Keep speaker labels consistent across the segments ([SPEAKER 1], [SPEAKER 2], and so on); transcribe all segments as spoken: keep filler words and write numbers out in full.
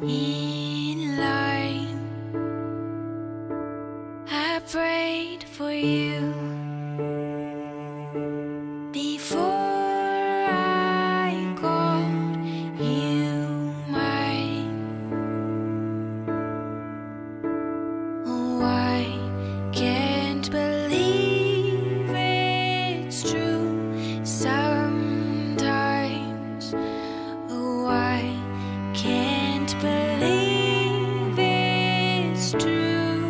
[SPEAKER 1] in line. I prayed for you before I called you mine. Oh, I can't believe it's true sometimes. Oh, I can't believe it's true.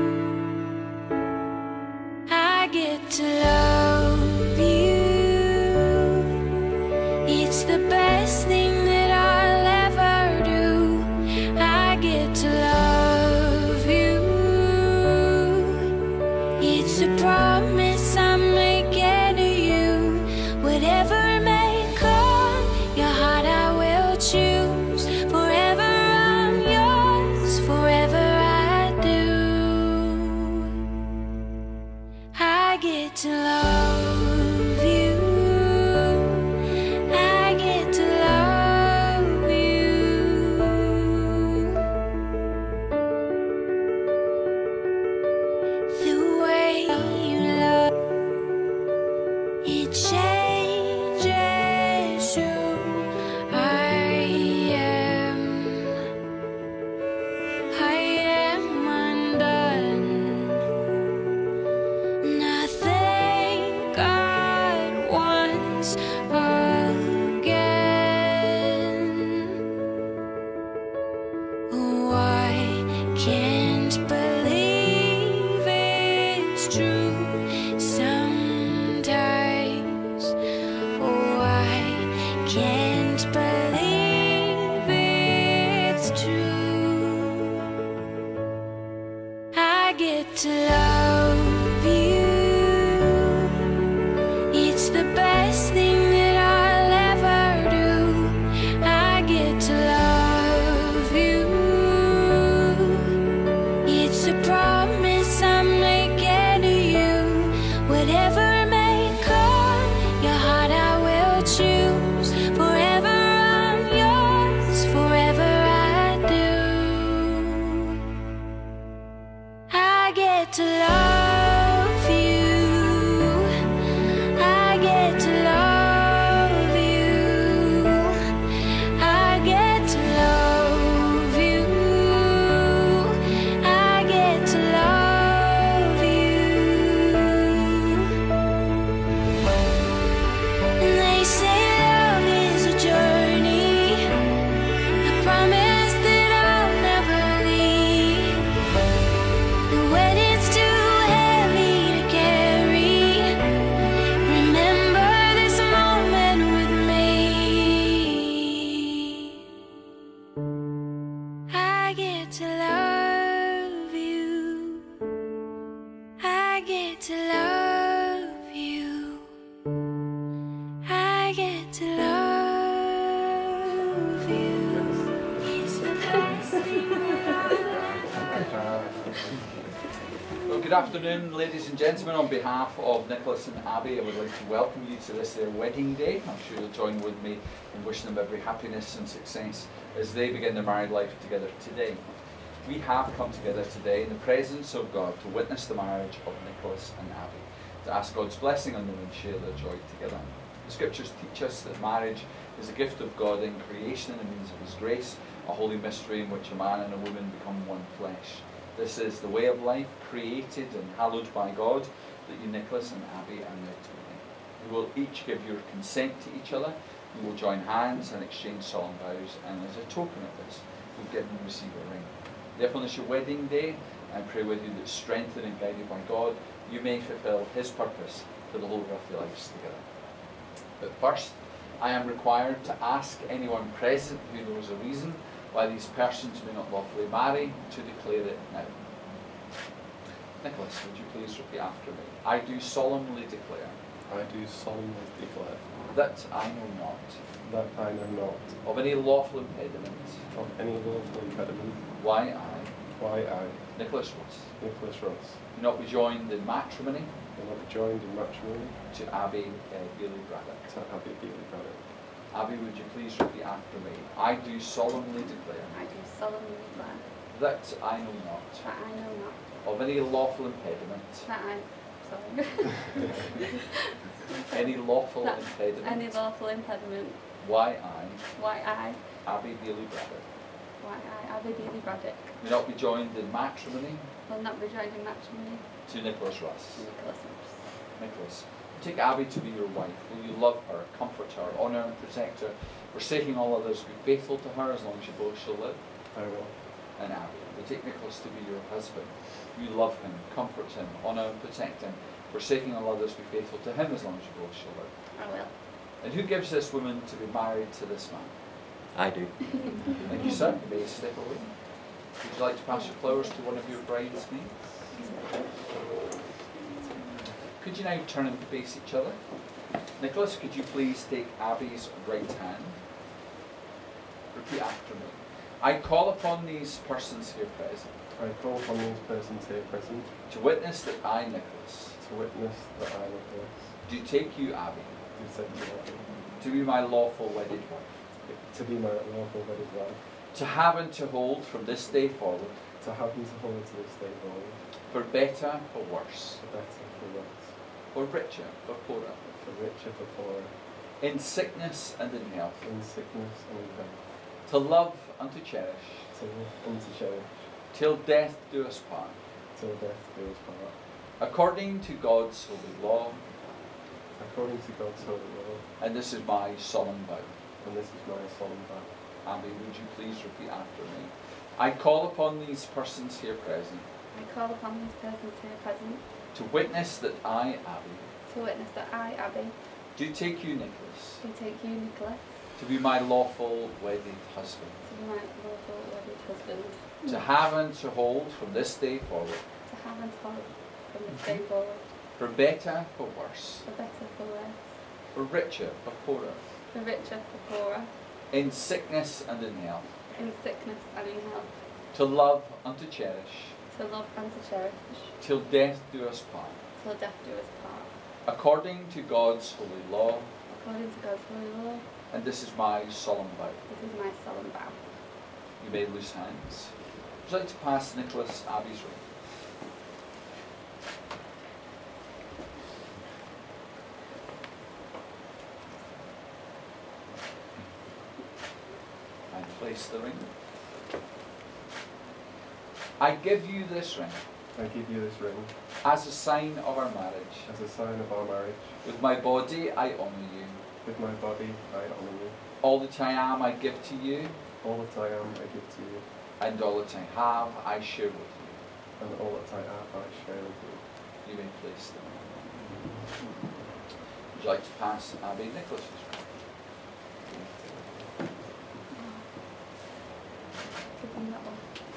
[SPEAKER 1] I get to love you. It's the best thing that I'll ever do. I get to love you. It's a promise I'm making to you. Whatever may come, your heart I will choose. Forever I'm yours, forever I do. I get to love you. I get to love you. The way you love, it changes who I am. I am undone. Nothing God wants again. Oh, I can't believe it's true sometimes. Oh, I can't believe it's true. I get to love you. It's the best thing that I'll ever do. I get to love you. It's a promise I'm making to you. Whatever may come, your heart I will choose. Forever I'm yours, forever I do. I get to love you. I get to love you. I get to love you. I get to love you. And they say love is a journey, a promise that I'll never leave. And when it's too heavy to carry, remember this moment with me. I get to love you. I get to love you. I get to love you. It's the best thing that I'll
[SPEAKER 2] Well, good afternoon, ladies and gentlemen. On behalf of Nicholas and Abby, I would like to welcome you to this their wedding day. I'm sure you'll join with me in wishing them every happiness and success as they begin their married life together today. We have come together today in the presence of God to witness the marriage of Nicholas and Abby, to ask God's blessing on them and share their joy together. The scriptures teach us that marriage is a gift of God in creation and a means of His grace, a holy mystery in which a man and a woman become one flesh. This is the way of life, created and hallowed by God, that you, Nicholas and Abby, are now to begin. You will each give your consent to each other. You will join hands and exchange solemn vows, and as a token of this, you'll give and receive a ring. Therefore, on this your wedding day, I pray with you that, strengthened and guided by God, you may fulfill His purpose for the whole of your lives together. But first, I am required to ask anyone present who knows a reason why these persons may not lawfully marry to declare it now. Nicholas, would you please repeat after me? I do solemnly declare
[SPEAKER 3] I do solemnly declare
[SPEAKER 2] that I know not
[SPEAKER 3] that I know not
[SPEAKER 2] of any lawful impediment
[SPEAKER 3] of any lawful impediment
[SPEAKER 2] why I,
[SPEAKER 3] why I,
[SPEAKER 2] Nicholas Ross,
[SPEAKER 3] Nicholas Ross,
[SPEAKER 2] do not be joined in matrimony
[SPEAKER 3] will not be joined in matrimony
[SPEAKER 2] to Abby uh, Bailey Braddock.
[SPEAKER 3] to Abby Bailey Braddock.
[SPEAKER 2] Abby, would you please repeat after me? I do solemnly declare
[SPEAKER 4] I do solemnly swear
[SPEAKER 2] that I know not
[SPEAKER 4] that I know not
[SPEAKER 2] of any lawful impediment,
[SPEAKER 4] that I sorry
[SPEAKER 2] any lawful
[SPEAKER 4] That
[SPEAKER 2] impediment,
[SPEAKER 4] any lawful impediment
[SPEAKER 2] why I,
[SPEAKER 4] why I
[SPEAKER 2] Abby Daly Braddock,
[SPEAKER 4] why I Abby Daly Braddock
[SPEAKER 2] may not be joined in matrimony
[SPEAKER 4] will not be joined in matrimony
[SPEAKER 2] to Nicholas Russ.
[SPEAKER 4] to Nicholas Russ.
[SPEAKER 2] Nicholas, you take Abby to be your wife. Will you love her, comfort her, honour and protect her, forsaking all others, be faithful to her as long as you both shall live?
[SPEAKER 3] I will.
[SPEAKER 2] And Abby, you take Nicholas to be your husband. You love him, comfort him, honour and protect him, forsaking all others, be faithful to him as long as you both shall live.
[SPEAKER 4] I will.
[SPEAKER 2] And who gives this woman to be married to this man?
[SPEAKER 5] I do.
[SPEAKER 2] Thank you, sir. You may step away. Would you like to pass your flowers to one of your bridesmaids? Could you now turn and face each other? Nicholas, could you please take Abby's right hand? Repeat after me. I call upon these persons here present
[SPEAKER 3] I call upon these persons here present
[SPEAKER 2] to witness that I, Nicholas,
[SPEAKER 3] to witness that I, Nicholas,
[SPEAKER 2] do take you, Abby,
[SPEAKER 3] do take you, Abby,
[SPEAKER 2] to be my lawful wedded wife,
[SPEAKER 3] to be my lawful wedded wife,
[SPEAKER 2] to have and to hold from this day forward,
[SPEAKER 3] to have and to hold to this day forward,
[SPEAKER 2] for better, for worse,
[SPEAKER 3] for better, for worse,
[SPEAKER 2] for richer, for poorer,
[SPEAKER 3] for richer, for poorer,
[SPEAKER 2] in sickness and in health,
[SPEAKER 3] in sickness and in health,
[SPEAKER 2] to love and to cherish,
[SPEAKER 3] to live and to cherish,
[SPEAKER 2] till death do us part,
[SPEAKER 3] till death do us part,
[SPEAKER 2] according to God's holy law,
[SPEAKER 3] according to God's holy law,
[SPEAKER 2] and this is my solemn vow.
[SPEAKER 3] and this is my solemn vow.
[SPEAKER 2] Abby, would you please repeat after me? I call upon these persons here present
[SPEAKER 4] I call upon these persons here present
[SPEAKER 2] to witness that I, Abby,
[SPEAKER 4] to witness that I, Abby,
[SPEAKER 2] do take you, Nicholas,
[SPEAKER 4] do take you, Nicholas,
[SPEAKER 2] to be my lawful wedded husband,
[SPEAKER 4] to be my lawful wedded husband,
[SPEAKER 2] to have and to hold from this day forward,
[SPEAKER 4] to have and hold from this day forward,
[SPEAKER 2] for better, for worse,
[SPEAKER 4] for better, for worse,
[SPEAKER 2] for richer, for poorer,
[SPEAKER 4] for richer, for poorer,
[SPEAKER 2] in sickness and in health,
[SPEAKER 4] in sickness and in health,
[SPEAKER 2] to love and to cherish,
[SPEAKER 4] to love and to cherish,
[SPEAKER 2] till death do us part,
[SPEAKER 4] till death do us part,
[SPEAKER 2] according to God's holy law,
[SPEAKER 4] according to God's holy law.
[SPEAKER 2] and this is my solemn vow.
[SPEAKER 4] This is my solemn vow.
[SPEAKER 2] You may loose hands. Would you like to pass Nicholas Abby's ring? And place the ring. I give you this ring
[SPEAKER 3] I give you this ring
[SPEAKER 2] as a sign of our marriage.
[SPEAKER 3] as a sign of our marriage.
[SPEAKER 2] With my body I honour you.
[SPEAKER 3] With my body I honour you.
[SPEAKER 2] All that I am I give to you,
[SPEAKER 3] All that I am I give to you,
[SPEAKER 2] and all that I have I share with you.
[SPEAKER 3] and all that I have I share with you.
[SPEAKER 2] You may place them. Would you like to pass Abby Nicholas's ring?
[SPEAKER 4] Give them that one.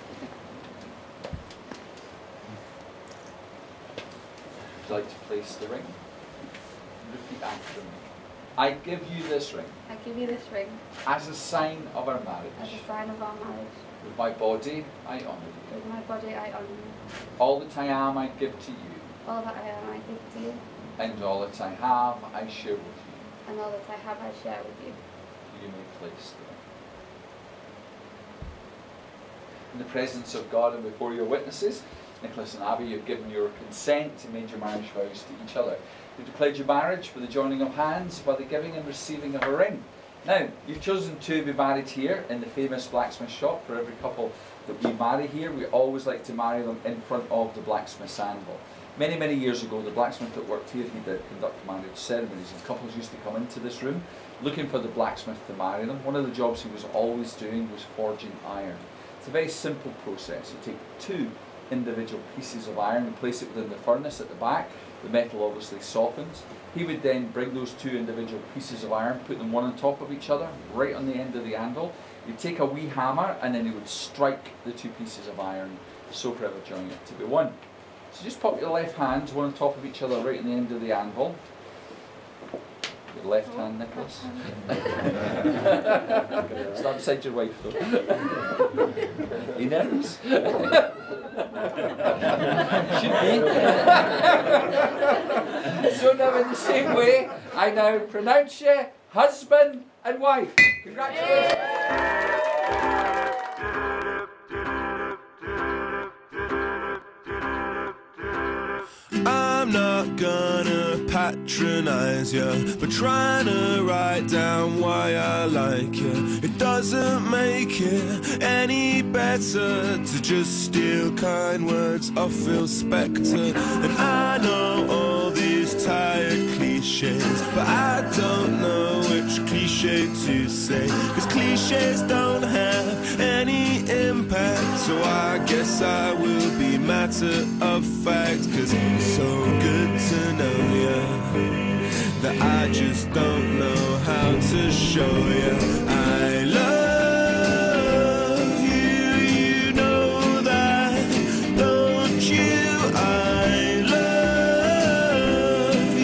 [SPEAKER 2] Would you like to place the ring? Repeat after me. I give you this ring
[SPEAKER 4] I give you this ring
[SPEAKER 2] as a sign of our
[SPEAKER 4] as
[SPEAKER 2] marriage.
[SPEAKER 4] a sign of our marriage.
[SPEAKER 2] With my body I honour you.
[SPEAKER 4] With my body I honour you.
[SPEAKER 2] All that I am I give to you,
[SPEAKER 4] All that I am I give to you,
[SPEAKER 2] and all that I have I share with you.
[SPEAKER 4] and all that I have I share with you.
[SPEAKER 2] You may place the ring. In the presence of God and before your witnesses, Nicholas and Abby, you've given your consent and made your marriage vows to each other. You've declared your marriage by the joining of hands, by the giving and receiving of a ring. Now, you've chosen to be married here in the famous blacksmith shop. For every couple that we marry here, we always like to marry them in front of the blacksmith's anvil. Many, many years ago, the blacksmith that worked here, he did conduct marriage ceremonies, and couples used to come into this room looking for the blacksmith to marry them. One of the jobs he was always doing was forging iron. It's a very simple process. You take two individual pieces of iron and place it within the furnace at the back. The metal obviously softens. He would then bring those two individual pieces of iron, put them one on top of each other, right on the end of the anvil. He'd take a wee hammer and then he would strike the two pieces of iron, so forever joining it to be one. So just pop your left hands one on top of each other right on the end of the anvil. Your left hand, Nicholas. Stand beside your wife though. Are you nervous? Should be. So now in the same way, I now pronounce you husband and wife. Congratulations.
[SPEAKER 5] not gonna patronize you, but trying to write down why I like you. It doesn't make it any better to just steal kind words off Phil Spector. And I know all these tired cliches, but I don't know which cliche to say, cause cliches don't have any impact. So I guess I will be matter of fact, cause it's so good to know you that I just don't know how to show you I love you. You know that, don't you? I love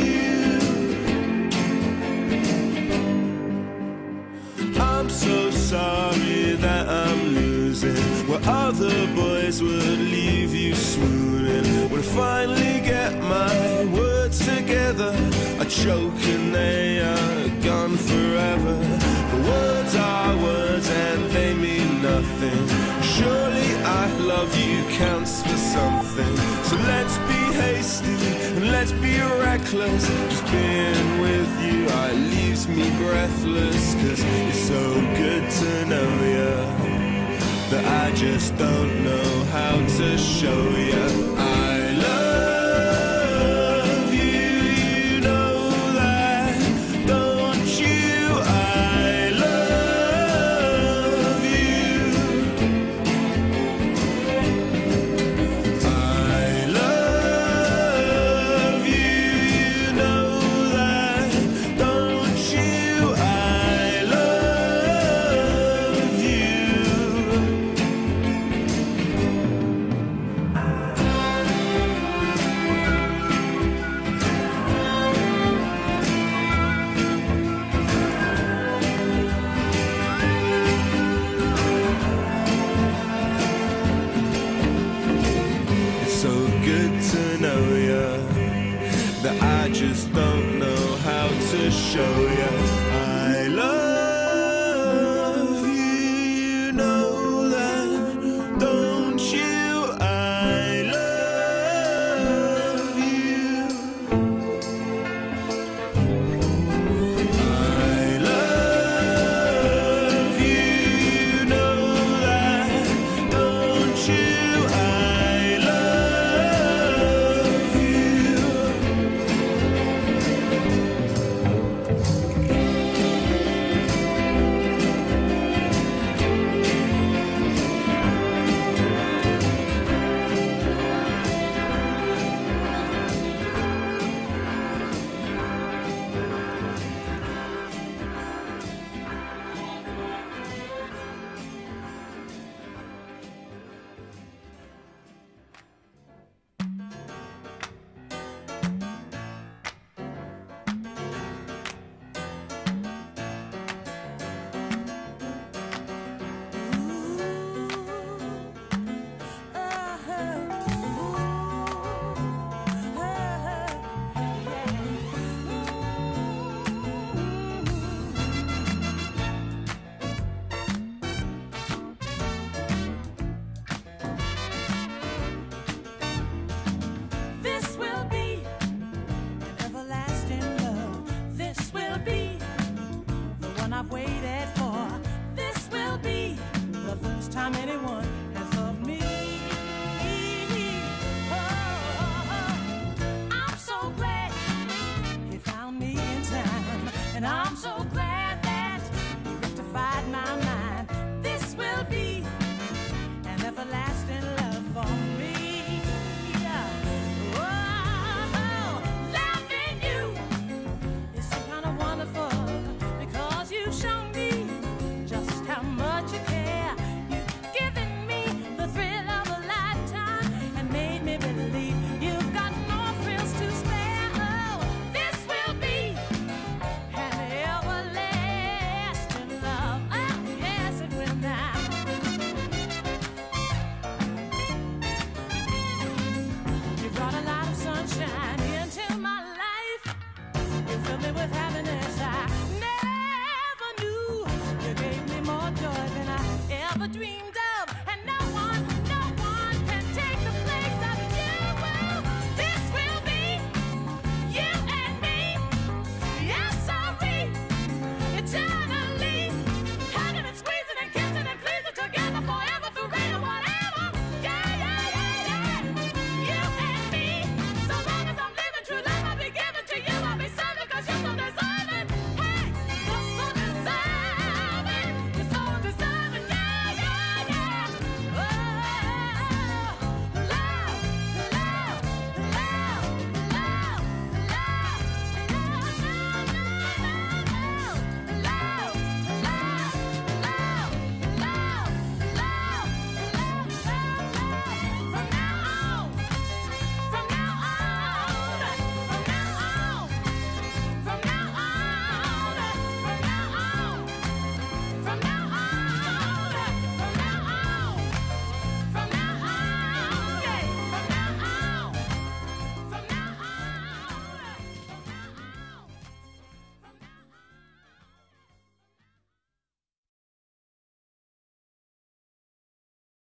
[SPEAKER 5] you. I'm so sorry that I'm losing where other boys would leave you swooning. When I finally get my words together, I choke and they are gone forever. The words are words and they mean nothing. Surely I love you counts for something. So let's be hasty and let's be reckless. Just being with you, I leaves me breathless, cause it's so good to know you that I just don't know how to show you I love you. You know that, don't you? I love you. I love you. You know that, don't you? I love you. So good to know you that I just don't know how to show you I love you. You know that, don't you? I love you. I love you. You know that, don't you? I
[SPEAKER 6] I've waited for. This will be the first time anyone has loved me. Oh, I'm so glad he found me in time, and I'm so glad that he rectified my mind. This will be an everlasting love for me. Dreamed